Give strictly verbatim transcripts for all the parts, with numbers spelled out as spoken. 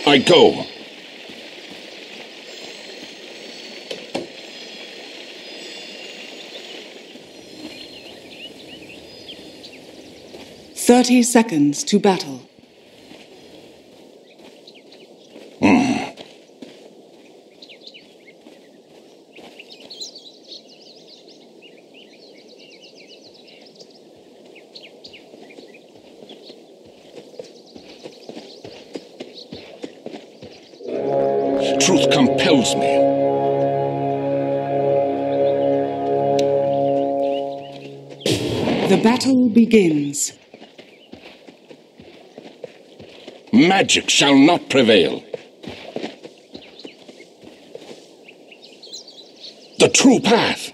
I go. Thirty seconds to battle. Mm. Truth compels me. The battle begins. Magic shall not prevail. The true path.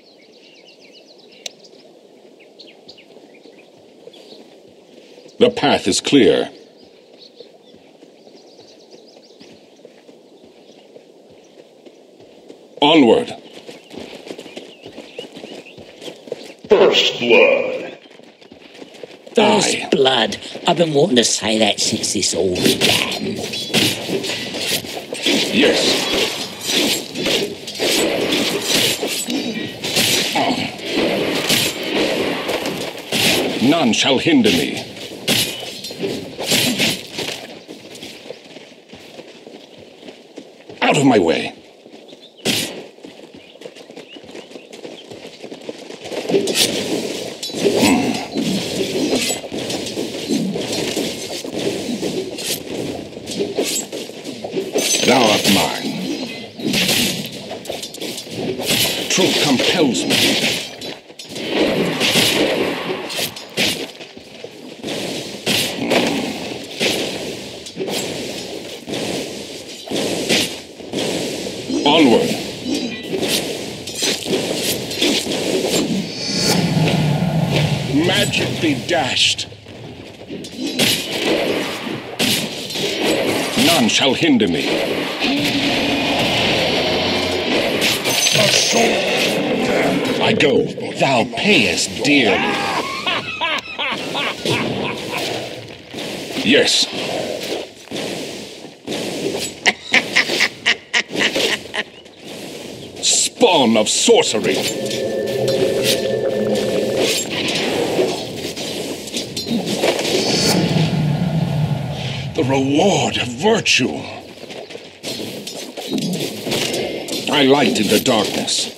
The path is clear. Onward. First blood. First Aye. blood. I've been wanting to say that since this all began. Yes. None shall hinder me. Out of my way. Hmm. Thou art mine. Truth compels me. Onward. Magic be dashed. None shall hinder me. I go. Thou payest dearly. Yes. Spawn of sorcery. The reward of virtue. I light in the darkness.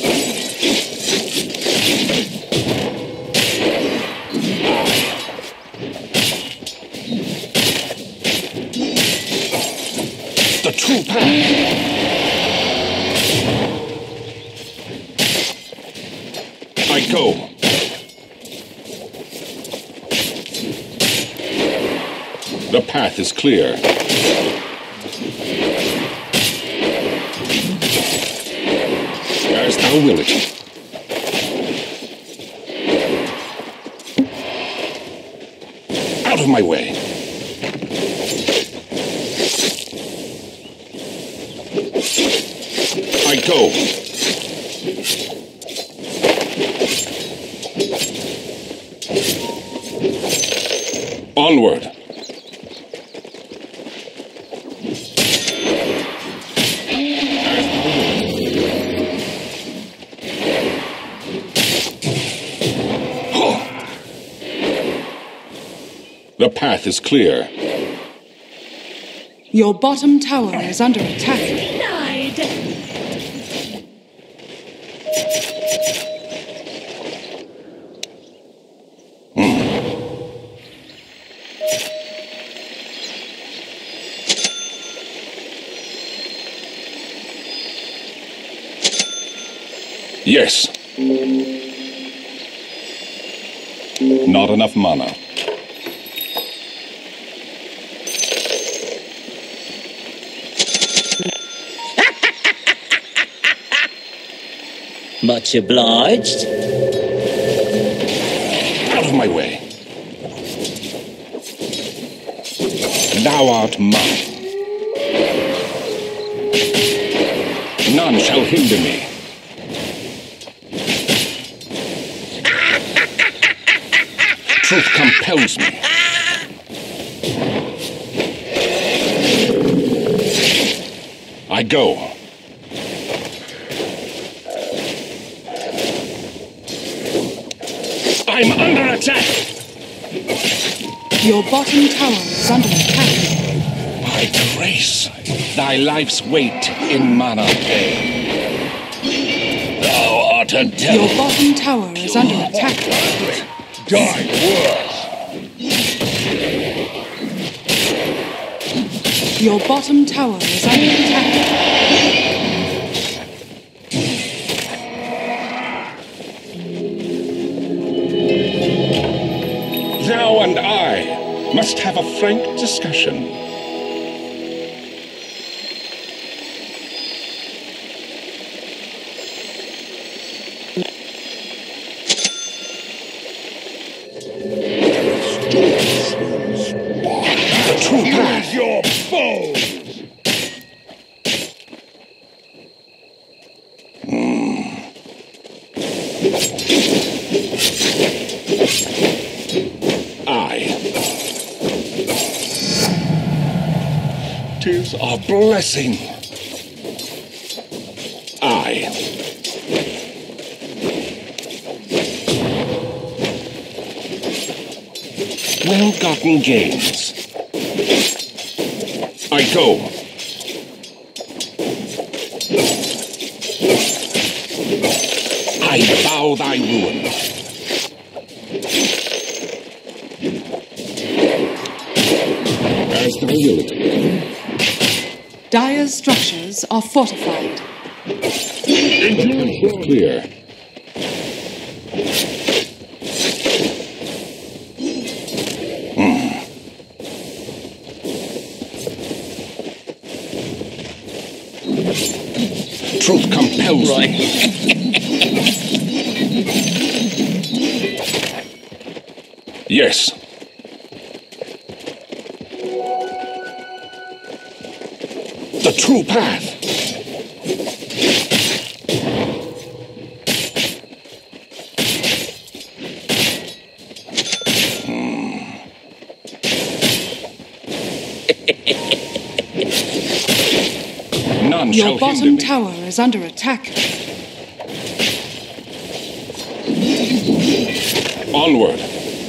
The true path. I go. The path is clear. As thou wilt. Out of my way. I go. Onward. The path is clear. Your bottom tower is under attack. Denied. Yes. Not enough mana. Much obliged. Out of my way. Thou art mine. None shall hinder me. Truth compels me. I go. I'm under attack! Your bottom tower is under attack. By grace, thy life's weight in mana pay. Thou art a devil. Your bottom tower is under attack. Die worse. Your bottom tower is under attack. Thou and I must have a frank discussion. The true path. Use your bows. Tis a blessing. I. Well-gotten gains. I go. I bow thy ruin. As thy will. Dire's structures are fortified. Clear. Mm. Truth compels Right. me. Yes. The true path. None shall Your bottom hinder me. tower is under attack. Onward.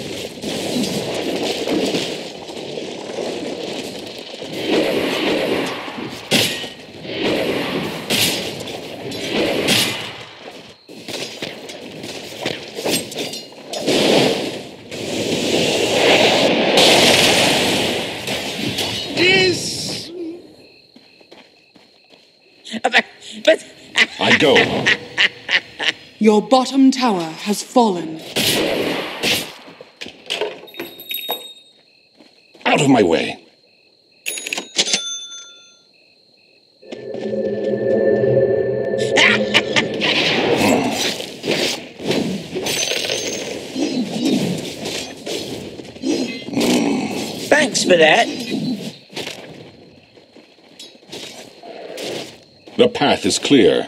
But, but I go. Your bottom tower has fallen. Out of my way. thanks for that. The path is clear.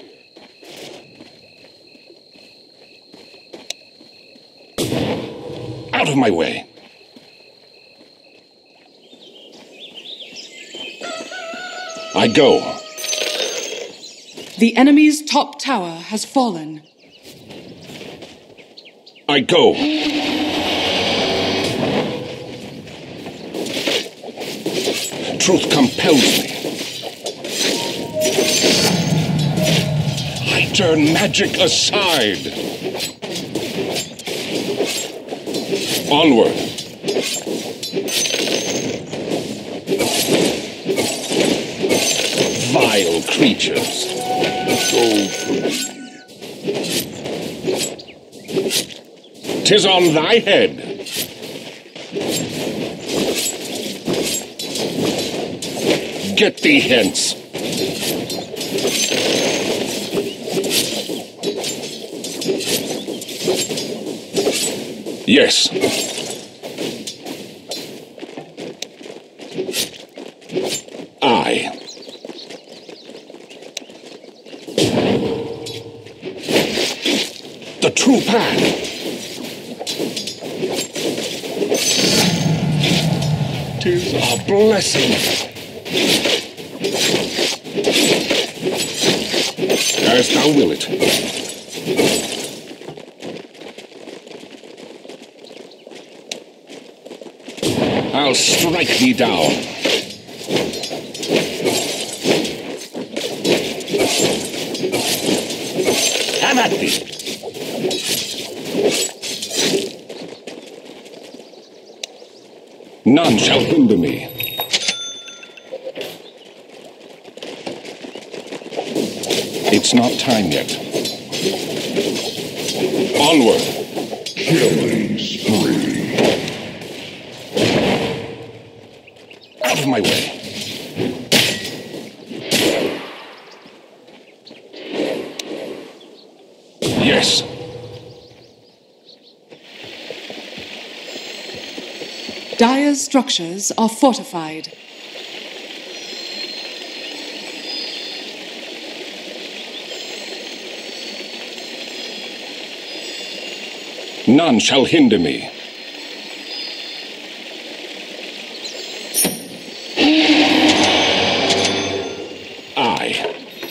Out of my way. I go. The enemy's top tower has fallen. I go. Truth compels me. I turn magic aside. Onward. Vile creatures. Go free. 'Tis on thy head. Get thee hence. Yes. I. The true path. 'Tis a blessing. As thou wilt. I'll strike thee down. Have at thee. None shall hinder me. It's not time yet. Onward. Killing spree. Out of my way. Yes. Dire's structures are fortified. None shall hinder me. I.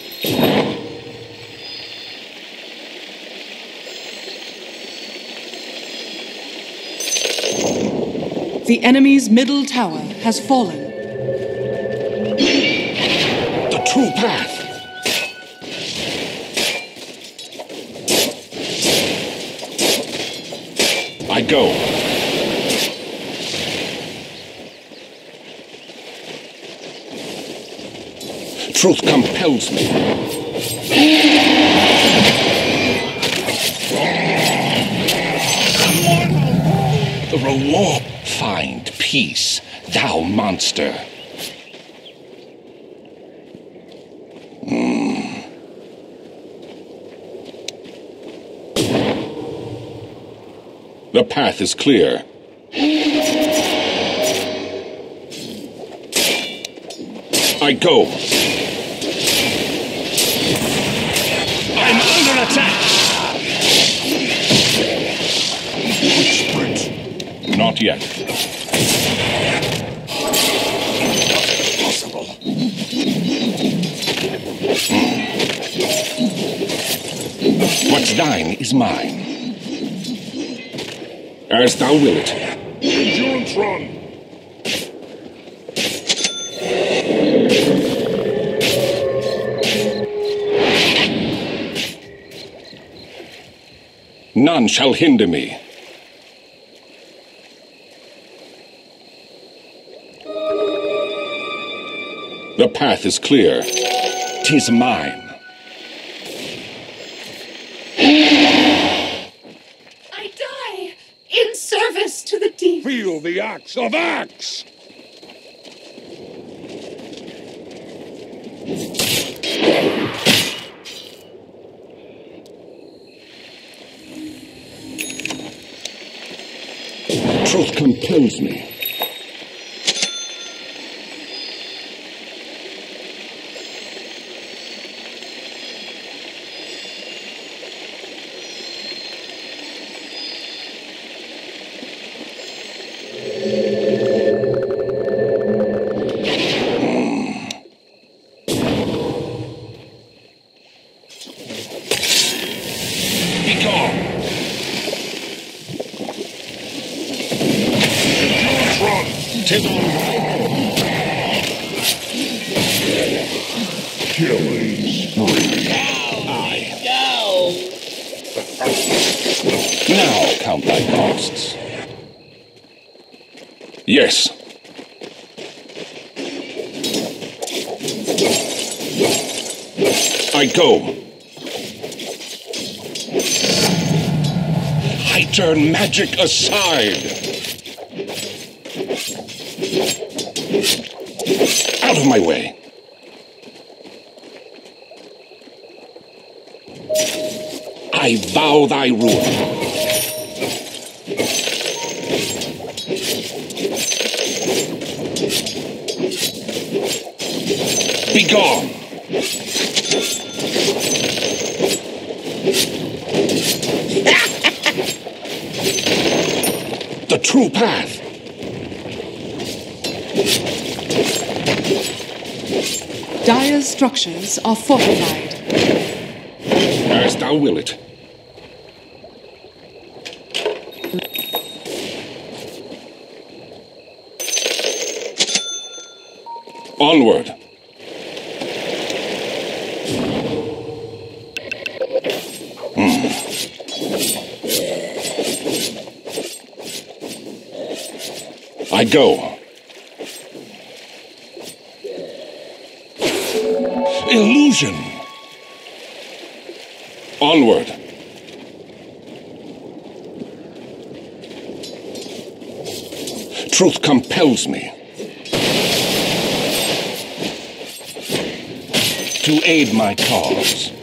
The enemy's middle tower has fallen. The true path. I go. Truth compels me. The reward. Find peace, thou monster. Mm. The path is clear. I go. I'm under attack. Sprint. Not yet. Possible. What's thine is mine. As thou wilt. Endurance run. None shall hinder me. The path is clear. 'Tis mine. I die in service to the deep. Feel the axe of axe. Truth compels me. Killing spree. I. Now count thy costs. Yes. I go. I turn magic aside. Out of my way. I vow thy ruin. Begone! The true path. Dire's structures are fortified. As thou will it. Onward. Hmm. I go. Illusion. Onward. Truth compels me to aid my cause.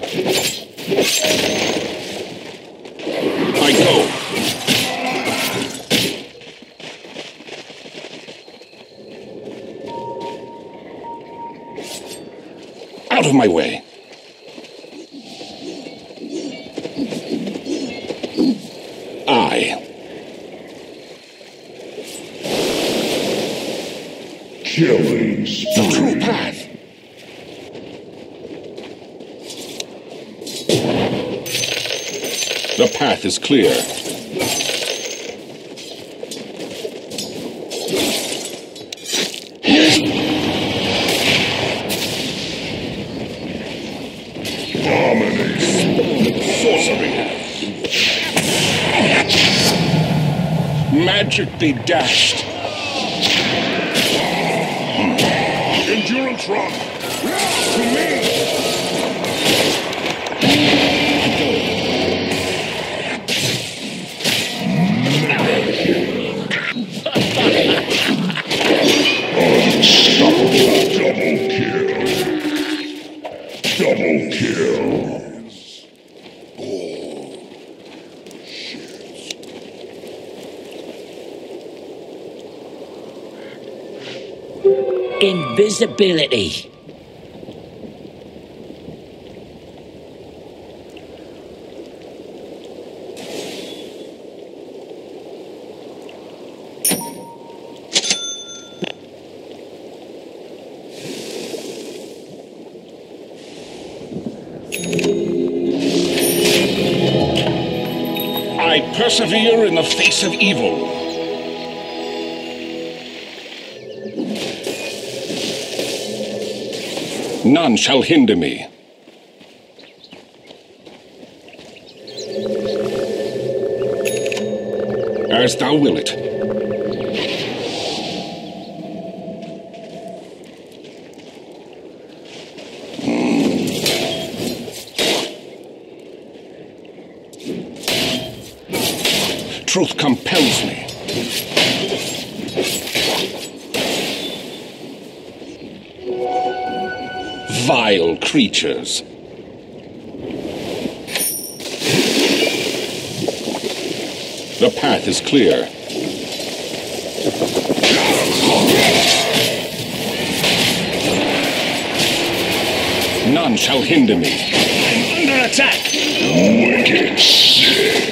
I go. Out of my way. I. Killing The true path. The path is clear. dominate. Sorcery. Magically dashed. Endurance run. To me. Double kill. Double kill. Invisibility. I persevere in the face of evil. None shall hinder me. As thou will it. Truth compels me. Vile creatures. The path is clear. None shall hinder me. I'm under attack. Wicked sick.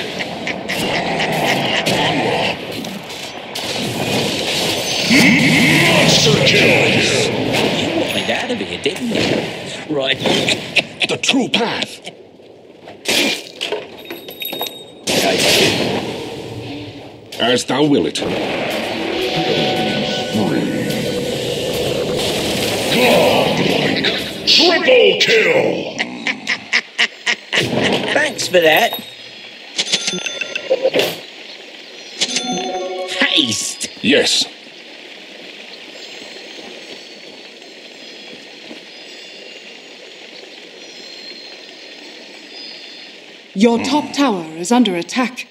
Monster kill. You wanted out of here, didn't you? Right. The true path. As thou will it. Godlike. Triple kill. Thanks for that. Haste. Yes. Your top tower is under attack.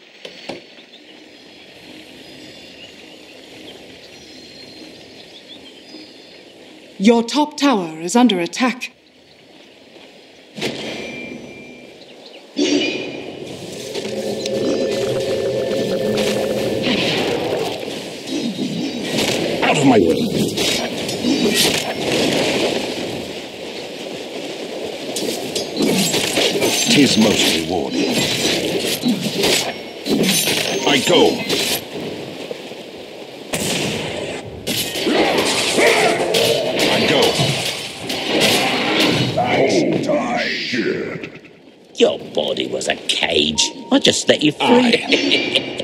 Your top tower is under attack. Out of my way. Tis most rewarding. I go. I go. Oh, shit. Your body was a cage. I just let you free. I.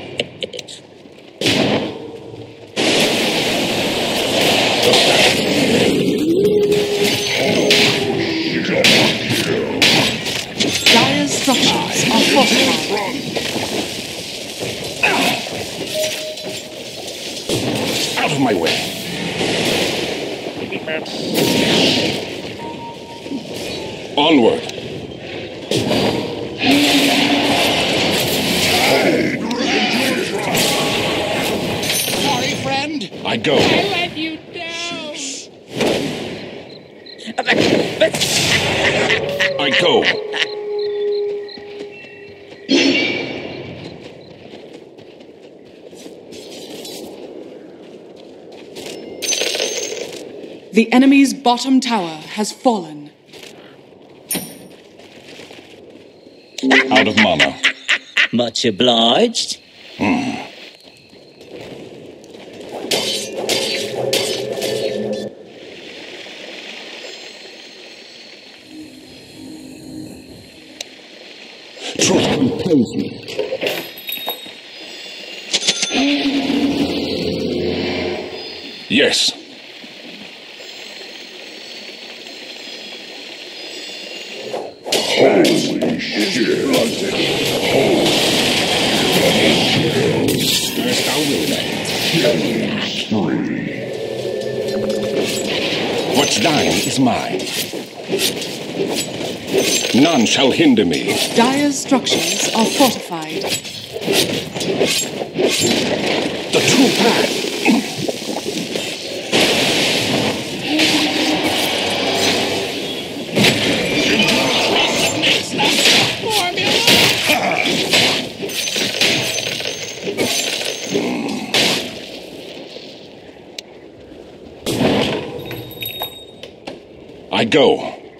Dire's structures are fortified. Out of my way. Onward. Sorry, friend. I go. I let you down. I go. The enemy's bottom tower has fallen. Out of mana. Much obliged. Truth compels me. Yes. Holy shit. First I will then. What's thine is mine. None shall hinder me. Dire's structures are fortified. The true path. I go.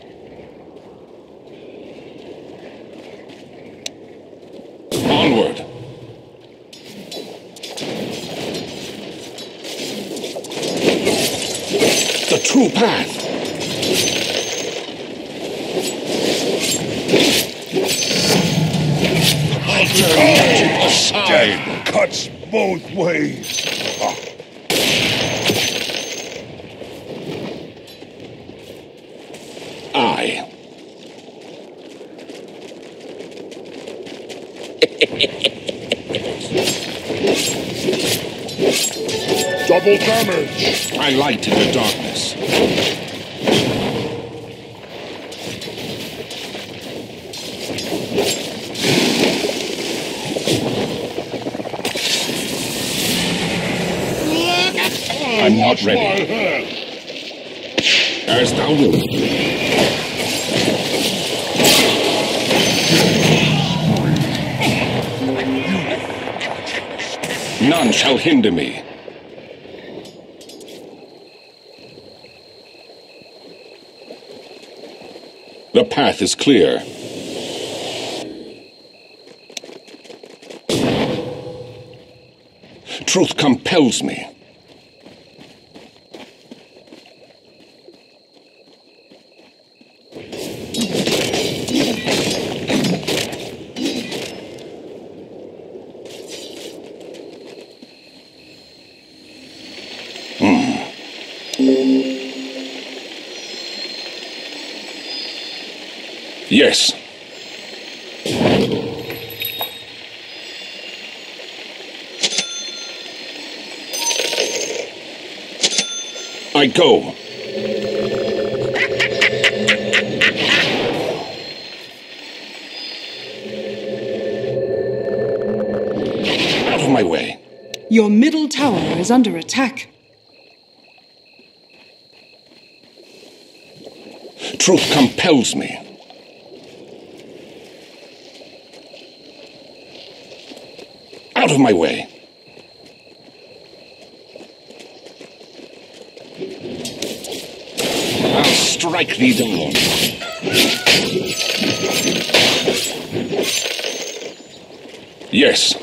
Onward. The true path. Death cuts both ways. I. Double damage. I light in the darkness. I'm not Watch my ready. head. As thou wilt. None shall hinder me. The path is clear. Truth compels me. Yes. I go. Out of my way. Your middle tower is under attack. Truth compels me. Out of my way. I'll strike thee down. Yes.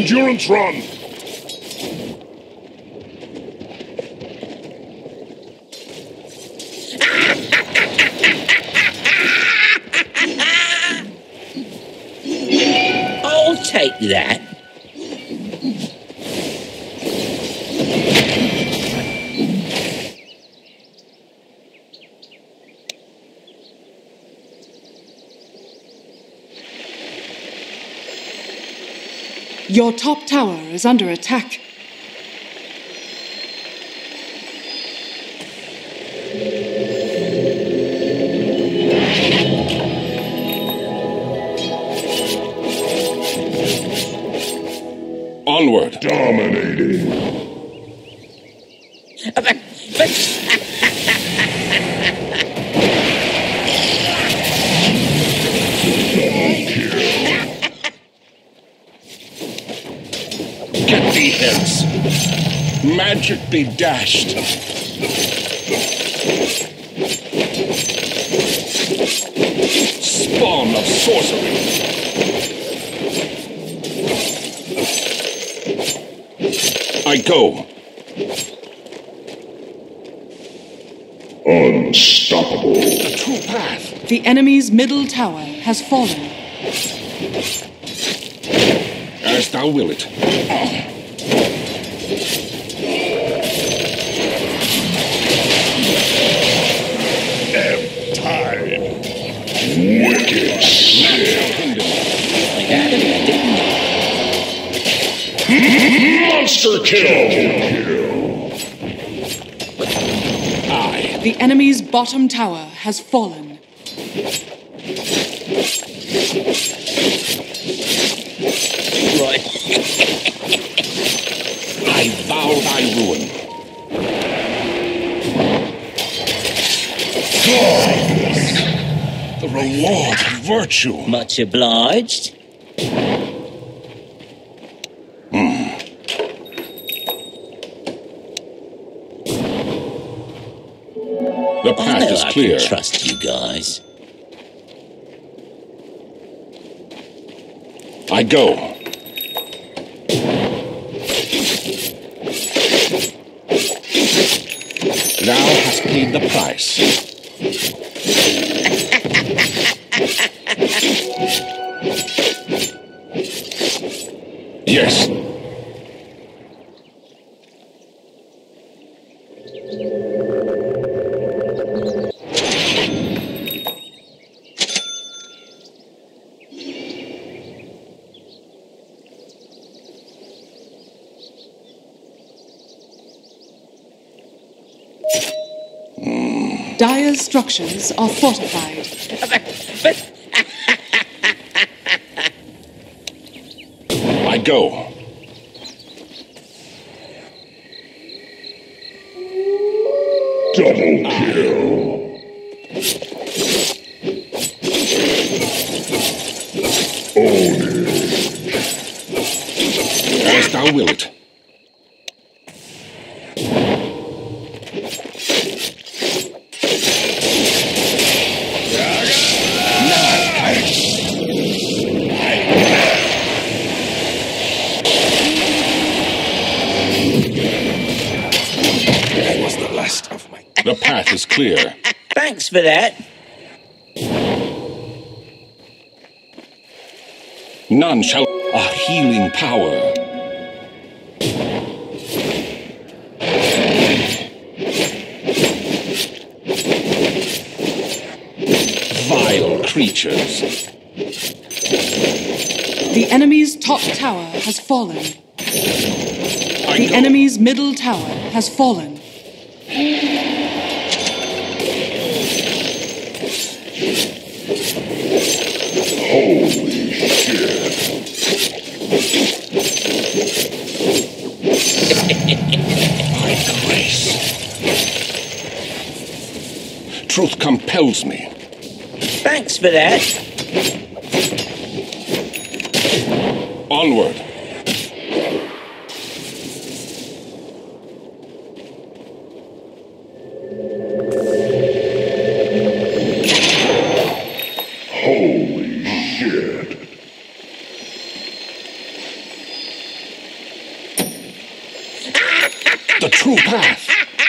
Endurance run! I'll take that. Your top tower is under attack. Onward. Dominating. But, but Get thee hence. Magic be dashed. Spawn of sorcery. I go. Unstoppable. The true path. The enemy's middle tower has fallen. As thou will it. Ebb tide. Wicked sin. I got it, didn't Monster kill. I. The enemy's bottom tower has fallen. Right. I vow thy ruin. The reward of virtue. Much obliged. The I path know is I clear. can trust you guys. I go. Thou hast paid the price. Yes. Dire's structures are fortified. But I go. Double kill. Own it. As thou will it. That was the last of my... The path is clear. thanks for that. None shall... A healing power. Vile creatures. The enemy's top tower has fallen. I The go. enemy's middle tower has fallen. Holy shit. By grace. Truth compels me. Thanks for that. Onward. Holy shit. true path.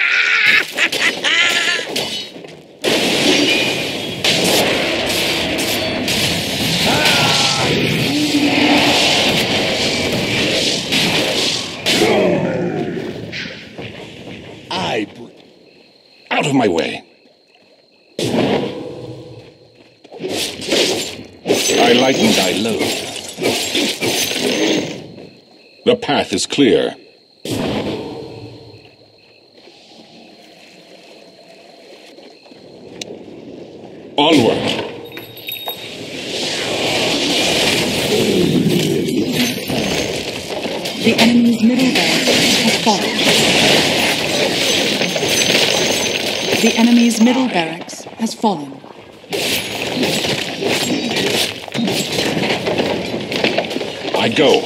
I. Out of my way. I lighten thy load. The path is clear. Onward. The enemy's middle barracks has fallen. The enemy's middle barracks has fallen. I go.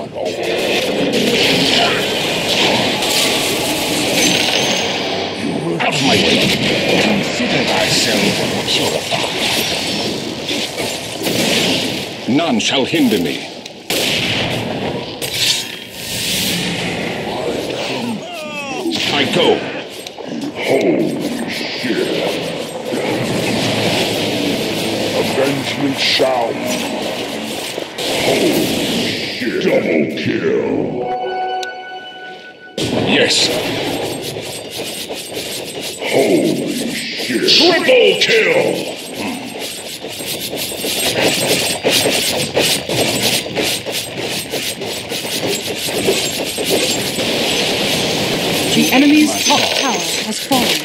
Out of my way. Consider thyself purified. None shall hinder me. I go. Holy shit. Avengement shout. Holy shit. Double kill. Yes. Holy shit. Triple kill. The enemy's top tower has fallen.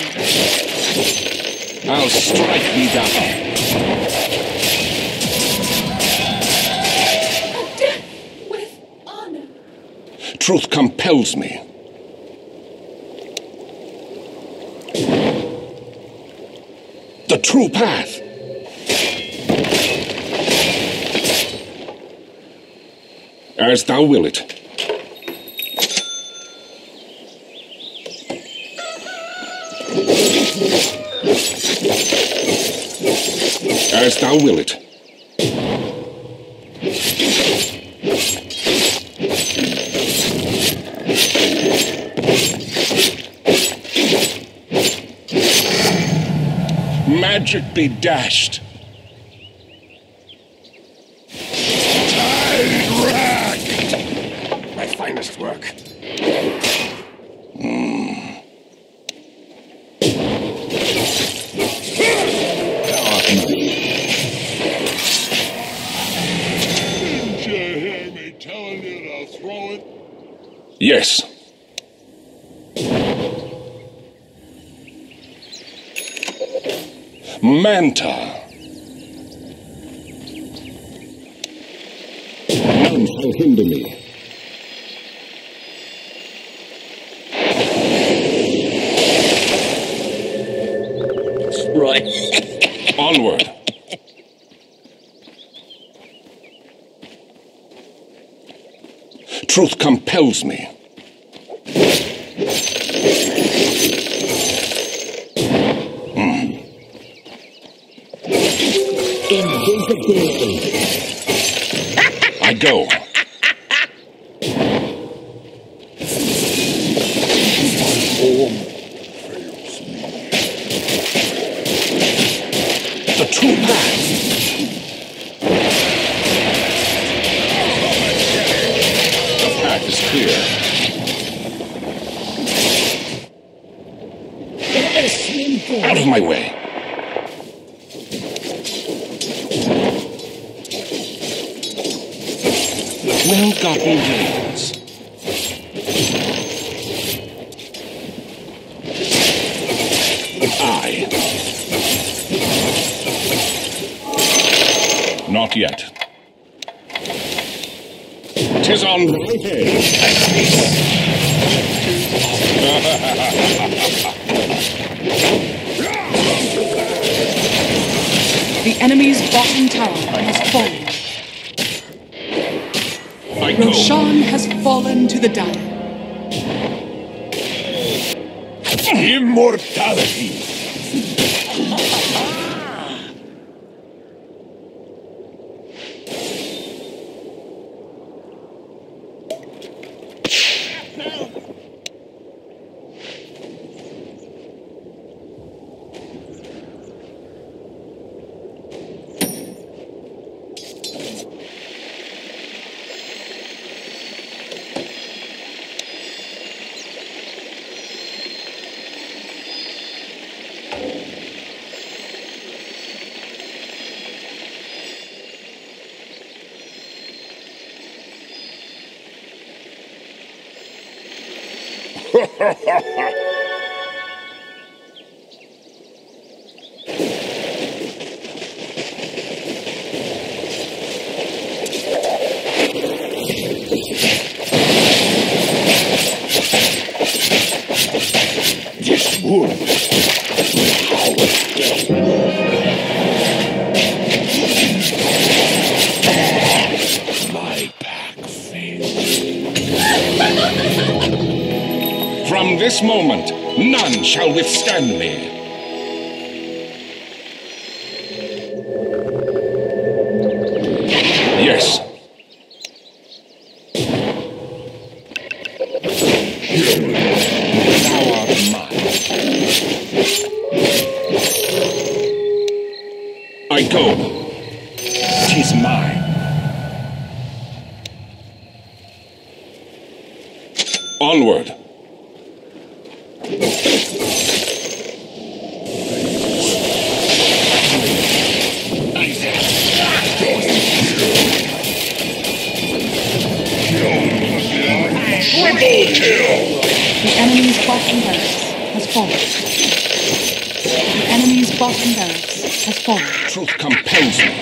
I'll strike thee down. A death with honor. Truth compels me. The true path. As thou will it. As thou will it. Magic be dashed. Tide rack. My finest work. Didn't you hear me telling you to throw it? Yes. Manta. None shall hinder me. Right. Onward. Truth compels me. Invisibility. I go. The true path. The path is clear. Out of my way. Well-gotten gains. I. Not yet. 'Tis on my head. The enemy's bottom tower has fallen. I go. Roshan has fallen to the dire. Immortality. This wood will howl death. My pack fails. From this moment, none shall withstand me. Yes. Thou art mine. I go. 'Tis mine. Onward. Triple kill! The enemy's bottom barracks has fallen. The enemy's bottom barracks has fallen. Truth compels me.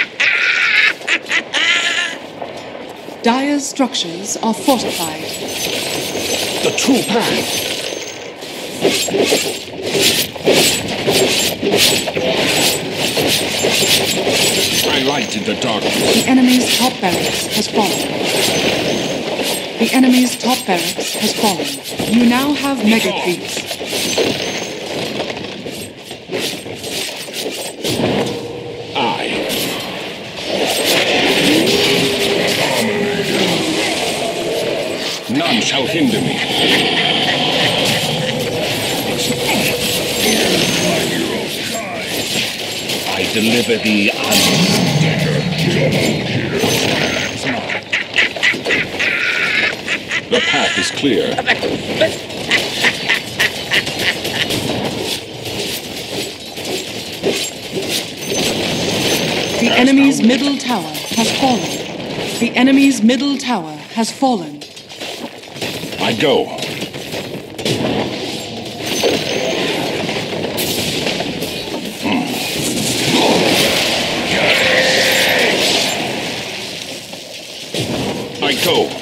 Dire's structures are fortified. The true path. I light in the darkness. The enemy's top barracks has fallen. The enemy's top barracks has fallen. You now have mega creeps. I. None shall hinder me. I deliver thee undead. The path is clear. The enemy's middle tower has fallen. The enemy's middle tower has fallen. I go. Hmm. I go.